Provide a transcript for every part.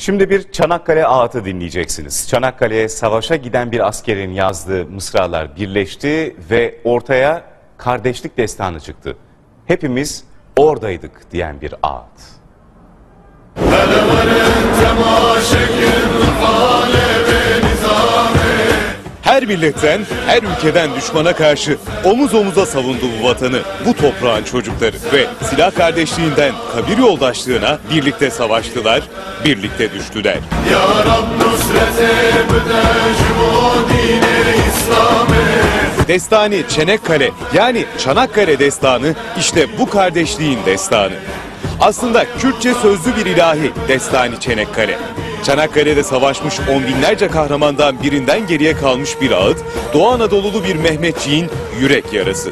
Şimdi bir Çanakkale ağıtı dinleyeceksiniz. Çanakkale'ye savaşa giden bir askerin yazdığı mısralar birleşti ve ortaya kardeşlik destanı çıktı. Hepimiz oradaydık diyen bir ağıt. Her milletten, her ülkeden düşmana karşı omuz omuza savundu bu vatanı, bu toprağın çocukları ve silah kardeşliğinden kabir yoldaşlığına birlikte savaştılar, birlikte düştüler. Ya Rab Destani Çanakkale, yani Çanakkale destanı işte bu kardeşliğin destanı. Aslında Kürtçe sözlü bir ilahi Destani Çanakkale. Çanakkale'de savaşmış on binlerce kahramandan birinden geriye kalmış bir ağıt, Doğu Anadolulu bir Mehmetçiğin yürek yarası.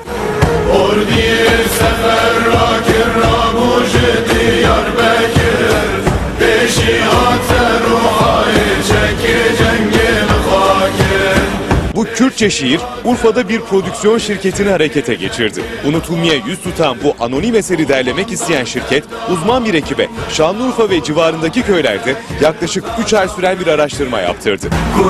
Bu Kürtçe şiir Urfa'da bir prodüksiyon şirketini harekete geçirdi. Unutulmaya yüz tutan bu anonim eseri derlemek isteyen şirket uzman bir ekibe Şanlıurfa ve civarındaki köylerde yaklaşık 3 ay süren bir araştırma yaptırdı.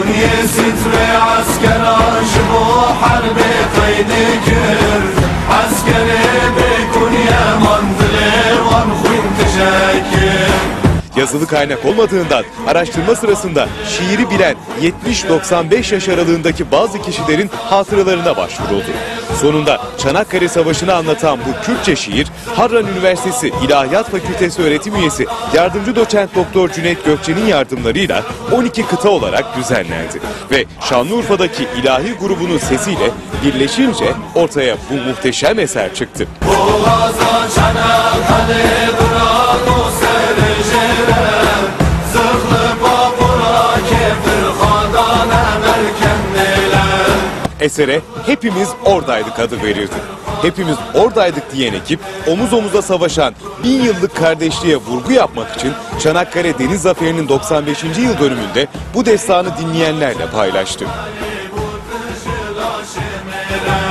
Yazılı kaynak olmadığından araştırma sırasında şiiri bilen 70-95 yaş aralığındaki bazı kişilerin hatıralarına başvuruldu. Sonunda Çanakkale Savaşı'nı anlatan bu Kürtçe şiir, Harran Üniversitesi İlahiyat Fakültesi öğretim üyesi yardımcı doçent doktor Cüneyt Gökçe'nin yardımlarıyla 12 kıta olarak düzenlendi. Ve Şanlıurfa'daki ilahi grubunun sesiyle birleşince ortaya bu muhteşem eser çıktı. Esere Hepimiz Oradaydık adı verildi. Hepimiz oradaydık diyen ekip omuz omuza savaşan 1000 yıllık kardeşliğe vurgu yapmak için Çanakkale Deniz Zaferi'nin 95. yıl dönümünde bu destanı dinleyenlerle paylaştı.